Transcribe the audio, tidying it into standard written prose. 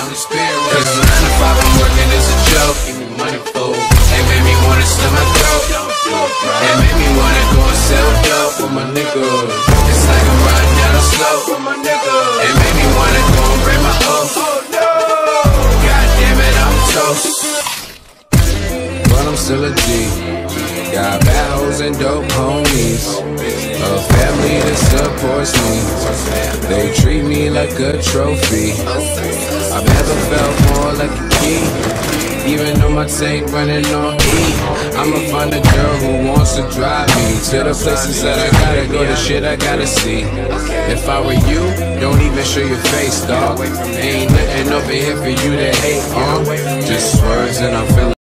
Holy Spirit. Cause the 9 to 5 I'm working is a joke. Give me money, fool. It made me wanna slit my throat. It made me wanna go and sell dope for my niggas. It's like I'm riding down a slope for my niggas. It made me wanna go and break my oath. God damn it, I'm toast. But I'm still a G. Got bad hoes and dope homies. A family that supports me. They treat me like a trophy. I've never felt more like a key. Even though my tank running on E, I'ma find a girl who wants to drive me to the places that I gotta go, the shit I gotta see. If I were you, don't even show your face, dog. Ain't nothing over here for you to hate on. Just words and I'm feeling